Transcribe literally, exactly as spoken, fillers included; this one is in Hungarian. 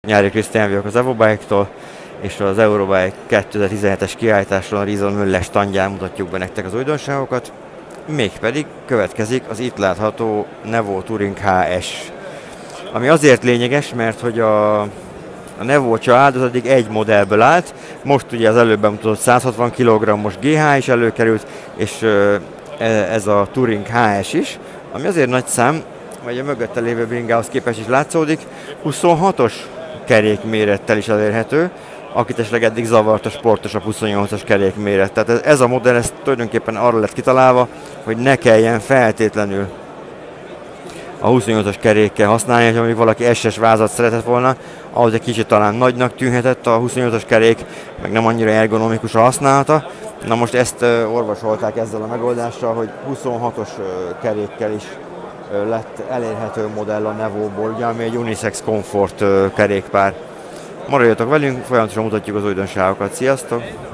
Nyári Krisztián vagyok az Evobike-tól, és az Eurobike kétezer-tizenhetes kiállításon a Reason Müller standján mutatjuk be nektek az újdonságokat. Mégpedig következik az itt látható Nevo Touring há es. Ami azért lényeges, mert hogy a, a Nevo család az eddig egy modellből állt, most ugye az előbb bemutatott száz hatvan kilogrammos gé há is előkerült, és ez a Touring há es is, ami azért nagy szám, vagy a mögötte lévő bringához képest is látszódik, huszonhatos kerékmérettel is elérhető, akit esetleg eddig zavart a sportosabb huszonnyolcas kerékméret. Tehát ez a modell ez tulajdonképpen arra lett kitalálva, hogy ne kelljen feltétlenül a huszonnyolcas kerékkel használni, ha mondjuk valaki es es vázat szeretett volna, ahhoz egy kicsit talán nagynak tűnhetett a huszonnyolcas kerék, meg nem annyira ergonomikus a használata. Na most ezt orvosolták ezzel a megoldással, hogy huszonhatos kerékkel is lett elérhető modell a Nevóból, ugye, ami egy unisex komfort kerékpár. Maradjatok velünk, folyamatosan mutatjuk az újdonságokat. Sziasztok!